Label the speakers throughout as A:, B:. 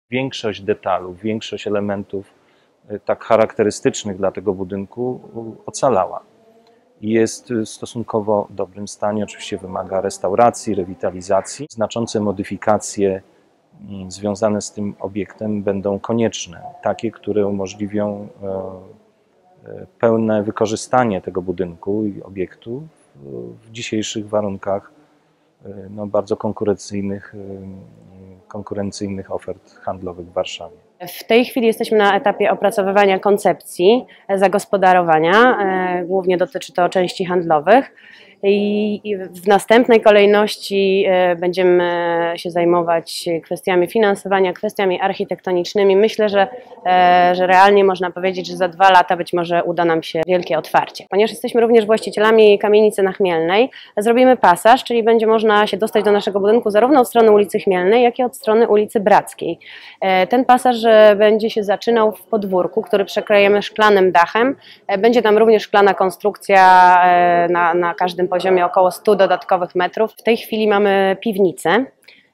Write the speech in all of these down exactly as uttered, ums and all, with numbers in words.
A: Większość detalów, większość elementów tak charakterystycznych dla tego budynku ocalała. Jest w stosunkowo dobrym stanie, oczywiście wymaga restauracji, rewitalizacji. Znaczące modyfikacje związane z tym obiektem będą konieczne, takie, które umożliwią pełne wykorzystanie tego budynku i obiektu w dzisiejszych warunkach no, bardzo konkurencyjnych, konkurencyjnych ofert handlowych w Warszawie.
B: W tej chwili jesteśmy na etapie opracowywania koncepcji zagospodarowania, głównie dotyczy to części handlowych. I w następnej kolejności będziemy się zajmować kwestiami finansowania, kwestiami architektonicznymi. Myślę, że, że realnie można powiedzieć, że za dwa lata być może uda nam się wielkie otwarcie. Ponieważ jesteśmy również właścicielami kamienicy na Chmielnej, zrobimy pasaż, czyli będzie można się dostać do naszego budynku zarówno od strony ulicy Chmielnej, jak i od strony ulicy Brackiej. Ten pasaż będzie się zaczynał w podwórku, który przekryjemy szklanym dachem. Będzie tam również szklana konstrukcja na, na każdym poziomie około stu dodatkowych metrów. W tej chwili mamy piwnicę,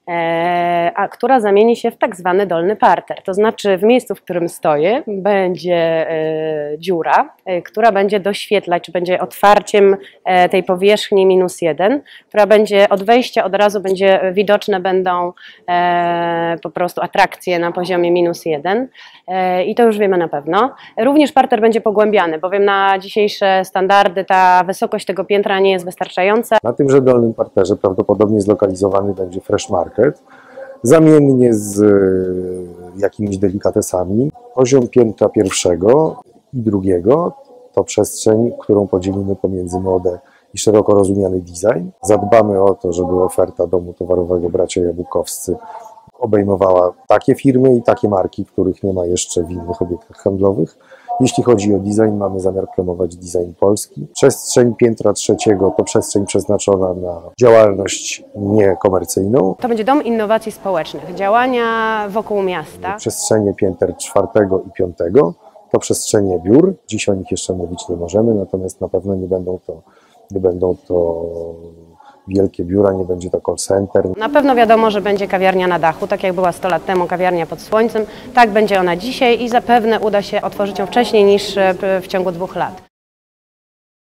B: a która zamieni się w tak zwany dolny parter. To znaczy w miejscu, w którym stoję, będzie dziura, która będzie doświetlać, czy będzie otwarciem tej powierzchni minus jeden, która będzie od wejścia od razu będzie widoczne będą po prostu atrakcje na poziomie minus jeden i to już wiemy na pewno. Również parter będzie pogłębiany, bowiem na dzisiejsze standardy ta wysokość tego piętra nie jest wystarczająca.
C: Na tymże dolnym parterze prawdopodobnie zlokalizowany będzie Fresh Market, zamiennie z jakimiś delikatesami. Poziom piętra pierwszego i drugiego to przestrzeń, którą podzielimy pomiędzy modę i szeroko rozumiany design. Zadbamy o to, żeby oferta domu towarowego Bracia Jabłkowscy obejmowała takie firmy i takie marki, których nie ma jeszcze w innych obiektach handlowych. Jeśli chodzi o design, mamy zamiar promować design polski. Przestrzeń piętra trzeciego to przestrzeń przeznaczona na działalność niekomercyjną.
B: To będzie Dom Innowacji Społecznych, działania wokół miasta.
C: Przestrzenie pięter czwartego i piątego to przestrzenie biur. Dziś o nich jeszcze mówić nie możemy, natomiast na pewno nie będą to, nie będą to wielkie biura, nie będzie to call center.
B: Na pewno wiadomo, że będzie kawiarnia na dachu, tak jak była sto lat temu kawiarnia pod słońcem, tak będzie ona dzisiaj i zapewne uda się otworzyć ją wcześniej niż w ciągu dwóch lat.